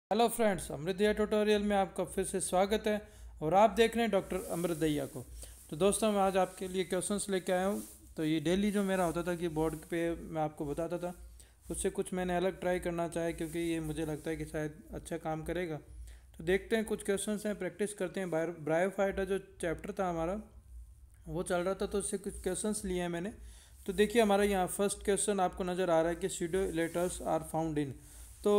Hello friends, अमृतैया tutorial में आपका फिर से स्वागत है। और आप देख रहे हैं डॉक्टर अमृतैया को। तो दोस्तों, मैं आज आपके लिए क्वेश्चंस लेके आया हूँ। तो ये डेली जो मेरा होता था कि बोर्ड पे मैं आपको बताता था, उससे कुछ मैंने अलग ट्राई करना चाहे, क्योंकि ये मुझे लगता है कि शायद अच्छा काम करेगा। तो देखते हैं, कुछ क्वेश्चंस हैं, प्रैक्टिस करते हैं। ब्रायोफाइटा जो चैप्टर था हमारा, वो चल रहा था, तो उससे कुछ क्वेश्चंस लिए हैं मैंने। तो देखिए, हमारा यहाँ फर्स्ट क्वेश्चन आपको नज़र आ रहा है कि pseudo elaters are found in. तो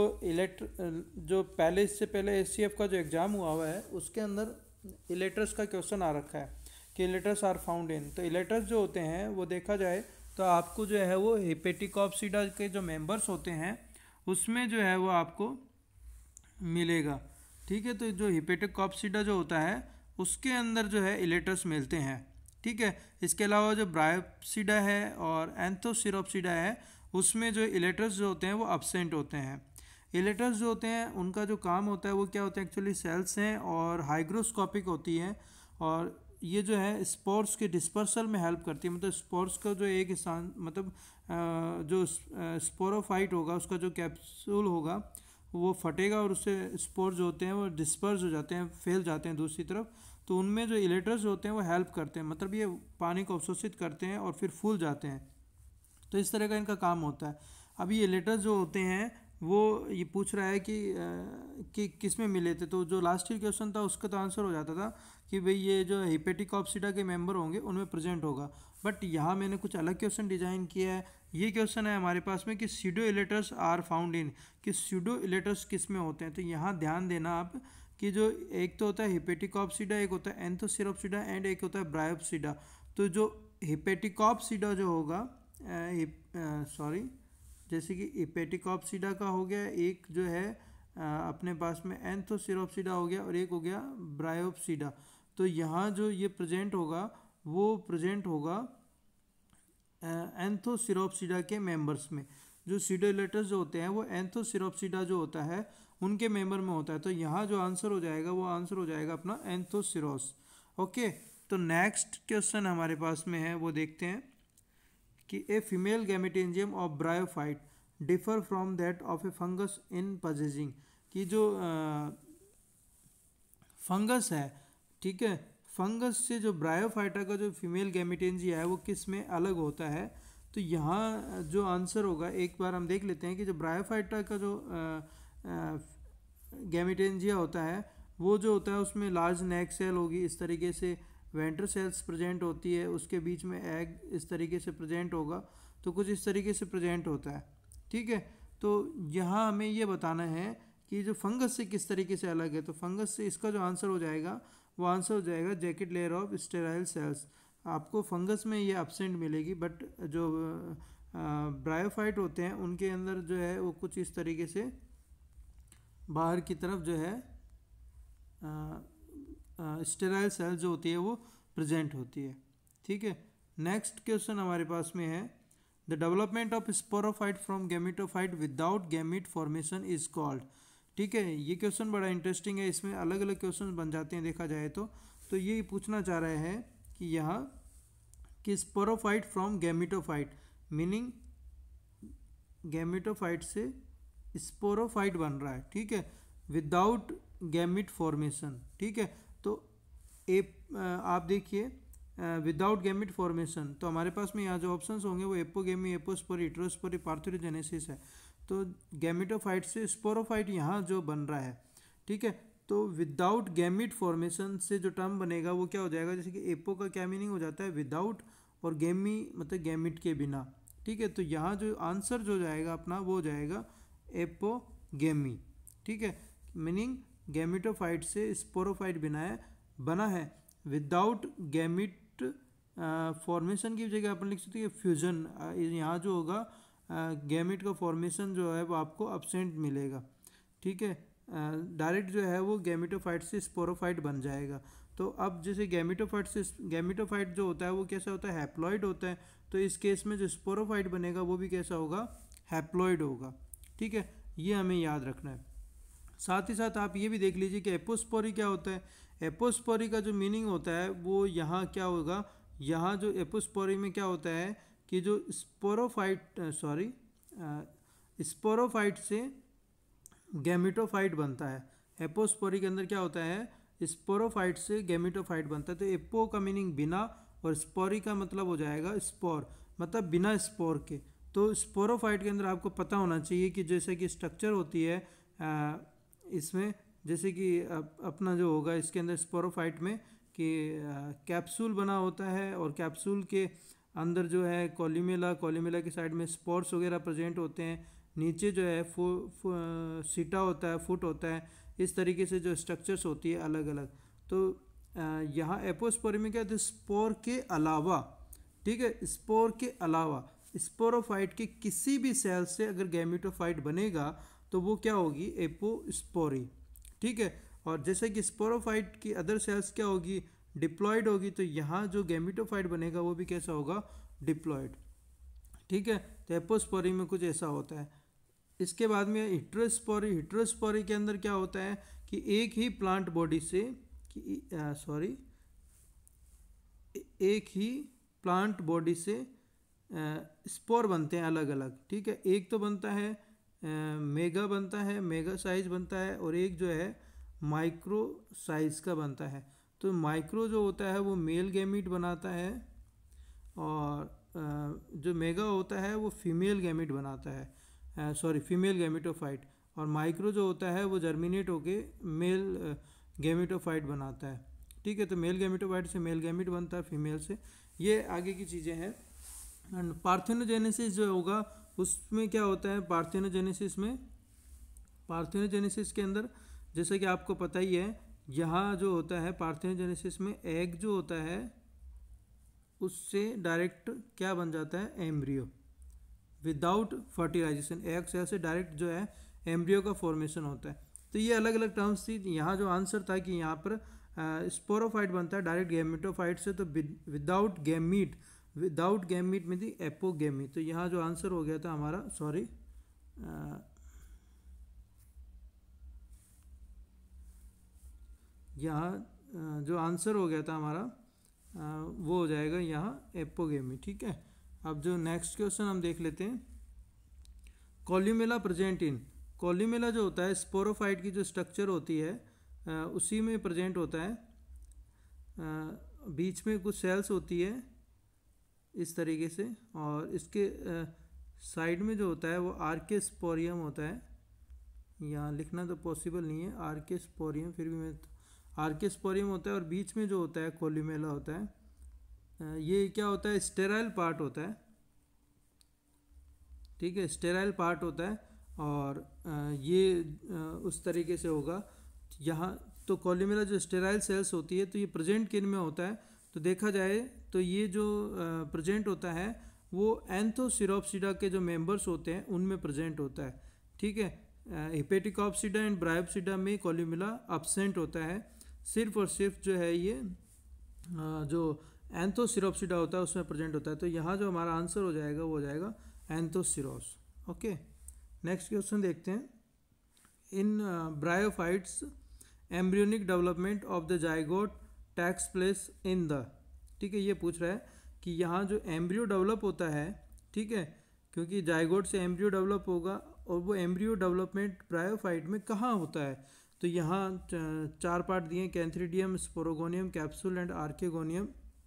जो पहले, इससे पहले एससीएफ का जो एग्ज़ाम हुआ है, उसके अंदर इलेटर्स का क्वेश्चन आ रखा है कि इलेटर्स आर फाउंड इन। तो इलेटर्स जो होते हैं, वो देखा जाए तो आपको जो है वो हेपेटिकॉप्सिडा के जो मेंबर्स होते हैं, उसमें जो है वो आपको मिलेगा। ठीक है, तो जो हिपेटोकॉप्सिडा जो होता है, उसके अंदर जो है इलेटर्स मिलते हैं। ठीक है, इसके अलावा जो ब्रायोप्सिडा है और एंथोसिरोप्सिडा है, उसमें जो इलेटर्स जो होते हैं वो अब्सेंट होते हैं। इलेटर्स जो होते हैं, उनका जो काम होता है वो क्या होता है, एक्चुअली सेल्स हैं और हाइग्रोस्कोपिक होती है। और ये जो है स्पोर्स के डिस्पर्सल में हेल्प करती है। मतलब स्पोर्स का जो एक स्थान, मतलब जो स्पोरोफाइट होगा, उसका जो कैप्सूल होगा वो फटेगा और उससे स्पोर जो होते हैं वो डिस्पर्स हो जाते हैं, फैल जाते हैं दूसरी तरफ। तो उनमें जो इलेटर्स होते हैं वो हेल्प करते हैं, मतलब ये पानी को अवशोषित करते हैं और फिर फूल जाते हैं। तो इस तरह का इनका काम होता है। अब ये लेटर्स जो होते हैं, वो ये पूछ रहा है कि किस में मिले थे। तो जो लास्ट ईयर क्वेश्चन था, उसका तो आंसर हो जाता था कि भाई ये जो हेपेटिकॉप्सिडा के मेंबर होंगे उनमें प्रेजेंट होगा। बट यहाँ मैंने कुछ अलग क्वेश्चन डिजाइन किया है। ये क्वेश्चन है हमारे पास में कि pseudo elaters are found in, कि सीडो इलेटर्स किस में होते हैं। तो यहाँ ध्यान देना आप कि जो एक तो होता है हिपेटिकॉप्सिडा, एक होता है एंथोसिरोप्सिडा एंड एक होता है ब्रायोप्सिडा। तो जो हिपेटिकॉप्सिडा जो होगा, सॉरी, जैसे कि इपेटिकॉप्सिडा का हो गया, एक जो है अपने पास में एंथोसिरोप्सिडा हो गया और एक हो गया ब्रायोप्सिडा। तो यहाँ जो ये प्रेजेंट होगा, वो प्रेजेंट होगा एंथोसिरोप्सिडा के मेंबर्स में। जो सीडोलेटर्स जो होते हैं वो एंथोसिरोप्सिडा जो होता है उनके मेंबर में होता है। तो यहाँ जो आंसर हो जाएगा, वो आंसर हो जाएगा अपना एंथोसिरोस। ओके, तो नेक्स्ट क्वेश्चन हमारे पास में है, वो देखते हैं कि a female gametangium of bryophyte differ from that of a fungus in possessing. कि जो फंगस है, ठीक है, फंगस से जो ब्रायोफाइटा का जो फीमेल गैमेटेंजिया है वो किस में अलग होता है। तो यहाँ जो आंसर होगा, एक बार हम देख लेते हैं कि जो ब्रायोफाइटा का जो गैमेटेंजिया होता है, वो जो होता है उसमें लार्ज नेक सेल होगी इस तरीके से, वेंट्र सेल्स प्रेजेंट होती है, उसके बीच में एग इस तरीके से प्रेजेंट होगा। तो कुछ इस तरीके से प्रेजेंट होता है। ठीक है, तो यहाँ हमें ये बताना है कि जो फंगस से किस तरीके से अलग है। तो फंगस से इसका जो आंसर हो जाएगा, वो आंसर हो जाएगा jacket layer of sterile cells. आपको फंगस में ये एब्सेंट मिलेगी, बट जो ब्रायोफाइट होते हैं उनके अंदर जो है वो कुछ इस तरीके से बाहर की तरफ जो है स्टेराइल सेल जो होती है वो प्रेजेंट होती है। ठीक है, नेक्स्ट क्वेश्चन हमारे पास में है, the development of sporophyte from gametophyte without gamete formation is called. ठीक है, ये क्वेश्चन बड़ा इंटरेस्टिंग है, इसमें अलग अलग क्वेश्चन बन जाते हैं देखा जाए तो ये पूछना चाह रहे हैं कि यहाँ कि sporophyte from gametophyte, meaning gametophyte से स्पोरोफाइट बन रहा है। ठीक है, विदाउट गैमिट फॉर्मेशन। ठीक है, तो आप देखिए विदाउट गैमिट फॉर्मेशन, तो हमारे पास में यहाँ जो ऑप्शंस होंगे वो एपोगेमी, एपोस्पोरी, इट्रोस्पोरी, पार्थेनोजेनेसिस है। तो गैमेटोफाइट से स्पोरोफाइट यहाँ जो बन रहा है। ठीक है, तो विदाउट गैमिट फॉर्मेशन से जो टर्म बनेगा वो क्या हो जाएगा, जैसे कि एपो का क्या मीनिंग हो जाता है, विदाउट, और गेमी मतलब गैमिट के बिना। ठीक है, तो यहाँ जो आंसर जो जाएगा अपना, वो हो जाएगा एपोगेमी। ठीक है, मीनिंग गैमेटोफाइट से स्पोरोफाइट बना है विदाउट गैमिट फॉर्मेशन की जगह अपन लिख सकते हैं फ्यूजन। यहाँ जो होगा गैमिट का फॉर्मेशन जो है वो आपको एब्सेंट मिलेगा। ठीक है, डायरेक्ट जो है वो गैमेटोफाइट से स्पोरोफाइट बन जाएगा। तो अब जैसे गैमेटोफाइट जो होता है वो कैसा होता है, हैप्लॉइड होता है। तो इस केस में जो स्पोरोफाइट बनेगा वो भी कैसा होगा, हैप्लॉइड होगा। ठीक है, ये हमें याद रखना है। साथ ही साथ आप ये भी देख लीजिए कि एपोस्पोरी क्या होता है। एपोस्पोरी का जो मीनिंग होता है वो यहाँ क्या होगा, यहाँ जो एपोस्पोरी में क्या होता है कि जो स्पोरोफाइट से गैमेटोफाइट बनता है। एपोस्पोरी के अंदर क्या होता है, स्पोरोफाइट से गैमेटोफाइट बनता है। तो एपो का मीनिंग बिना और स्पोरी का मतलब हो जाएगा स्पोर, मतलब बिना स्पोर के। तो स्पोरोफाइट के अंदर आपको पता होना चाहिए कि जैसे कि स्ट्रक्चर होती है इसमें, जैसे कि अपना जो होगा इसके अंदर स्पोरोफाइट में कि कैप्सूल बना होता है और कैप्सूल के अंदर जो है कॉलीमेला, कॉलीमेला की साइड में स्पोर्स वगैरह प्रेजेंट होते हैं, नीचे जो है सीटा होता है, फुट होता है। इस तरीके से जो स्ट्रक्चर्स होती है अलग अलग। तो यहाँ एपोस्पोरी में क्या होता है, स्पोर के अलावा, ठीक है, स्पोर के अलावा स्पोरोफाइट के किसी भी सेल से अगर गैमेटोफाइट बनेगा तो वो क्या होगी, एपोस्पोरी, ठीक है। और जैसे कि स्पोरोफाइट की अदर सेल्स क्या होगी, डिप्लॉयड होगी। तो यहाँ जो गैमेटोफाइट बनेगा वो भी कैसा होगा, डिप्लॉयड, ठीक है। तो एपोस्पोरी में कुछ ऐसा होता है। इसके बाद में हिट्रोस्पोरी। हिट्रोस्पोरी के अंदर क्या होता है कि एक ही प्लांट बॉडी से एक ही प्लांट बॉडी से स्पोर बनते हैं अलग अलग, ठीक है। एक तो बनता है मेगा बनता है, मेगा साइज बनता है, और एक जो है माइक्रो साइज का बनता है। तो माइक्रो जो होता है वो मेल गैमीट बनाता है, और जो मेगा होता है वो फीमेल गैमीट बनाता है, फीमेल गैमेटोफाइट। और माइक्रो जो होता है वो जर्मिनेट होके मेल गैमेटोफाइट बनाता है, ठीक है। तो मेल गैमेटोफाइट से मेल गैमीट बनता है फीमेल से। ये आगे की चीज़ें हैं। एंड पार्थेनोजेनेसिस जो होगा उसमें क्या होता है, पार्थेनोजेनेसिस के अंदर जैसे कि आपको पता ही है, यहाँ जो होता है पार्थेनोजेनेसिस में एग जो होता है उससे डायरेक्ट क्या बन जाता है, embryo, without fertilization. Egg cell से डायरेक्ट जो है एम्ब्रियो का फॉर्मेशन होता है। तो ये अलग अलग टर्म्स थी। यहाँ जो आंसर था कि यहाँ पर स्पोरोफाइट बनता है डायरेक्ट गैमेटोफाइट से, तो विदाउट गैमीट में थी एपोगेमी। तो यहाँ जो आंसर हो गया था हमारा, यहाँ जो आंसर हो गया था हमारा वो हो जाएगा यहाँ एपोगेमी, ठीक है। अब जो नेक्स्ट क्वेश्चन हम देख लेते हैं, कॉल्यूमेला प्रेजेंट इन। कॉल्यूमेला जो होता है स्पोरोफाइट की जो स्ट्रक्चर होती है उसी में प्रेजेंट होता है। बीच में कुछ सेल्स होती है इस तरीके से, और इसके साइड में जो होता है वो आर्केस्पोरियम होता है। यहाँ लिखना तो पॉसिबल नहीं है आर्केस्पोरियम, फिर भी मैं आर्केस्पोरियम होता है। और बीच में जो होता है कॉल्यूमेला होता है। ये क्या होता है, स्टेराइल पार्ट होता है, ठीक है, स्टेराइल पार्ट होता है। और ये उस तरीके से होगा यहाँ। तो कॉल्यूमेला जो स्टेराइल सेल्स होती है तो ये प्रेजेंट किन में होता है, तो देखा जाए तो ये जो प्रेजेंट होता है वो एंथोसिरोप्सिडा के जो मेंबर्स होते हैं उनमें प्रेजेंट होता है, ठीक है। हिपेटिकॉप्सिडा एंड ब्रायोप्सिडा में कॉल्यूमेला अब्सेंट होता है। सिर्फ और सिर्फ जो है ये जो एंथोसिरोप्सिडा होता है उसमें प्रेजेंट होता है। तो यहाँ जो हमारा आंसर हो जाएगा वो हो जाएगा एंथोसिरोस, ओके। नेक्स्ट क्वेश्चन देखते हैं। In bryophytes embryonic development of the zygote takes place in the, ठीक है। ये पूछ रहा है कि यहाँ जो एम्ब्रियो डेवलप होता है, ठीक है, क्योंकि जाइगोट से एम्ब्रियो डेवलप होगा, और वो एम्ब्रियो डेवलपमेंट ब्रायोफाइट में कहाँ होता है। तो यहाँ 4 पार्ट दिए, कैंथ्रीडियम, स्पोरोगोनियम, कैप्सूल एंड आर्केगोनियम।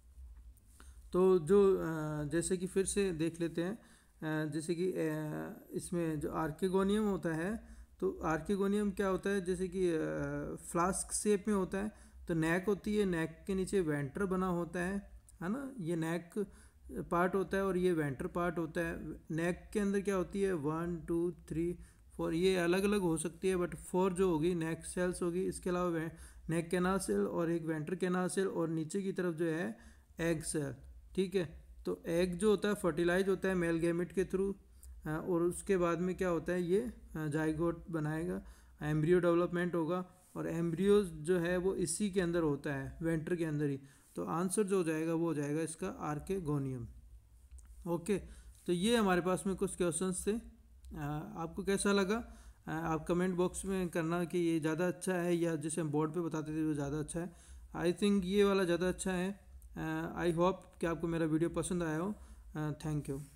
तो जो जैसे कि फिर से देख लेते हैं, जैसे कि इसमें जो आर्केगोनियम होता है, तो आर्केगोनियम क्या होता है, जैसे कि फ्लास्क शेप में होता है। तो नेक होती है, नेक के नीचे वेंटर बना होता है ना, ये नेक पार्ट होता है और ये वेंटर पार्ट होता है। नेक के अंदर क्या होती है, 1 2 3 4, ये अलग अलग हो सकती है, बट 4 जो होगी नेक सेल्स होगी। इसके अलावा नेक कैनाल सेल और एक वेंटर कैनाल सेल, और नीचे की तरफ जो है एग सेल, ठीक है। तो एग जो होता है फर्टिलाइज होता है मेल गैमेट के थ्रू, और उसके बाद में क्या होता है, ये जाइगोट बनाएगा, एम्ब्रियो डेवलपमेंट होगा, और एम्ब्रियो जो है वो इसी के अंदर होता है, वेंटर के अंदर ही। तो आंसर जो हो जाएगा वो हो जाएगा इसका आर्केगोनियम, ओके। तो ये हमारे पास में कुछ क्वेश्चंस थे। आपको कैसा लगा आप कमेंट बॉक्स में करना कि ये ज़्यादा अच्छा है या जैसे हम बोर्ड पे बताते थे वो ज़्यादा अच्छा है। आई थिंक ये वाला ज़्यादा अच्छा है। आई होप कि आपको मेरा वीडियो पसंद आया हो। Thank you.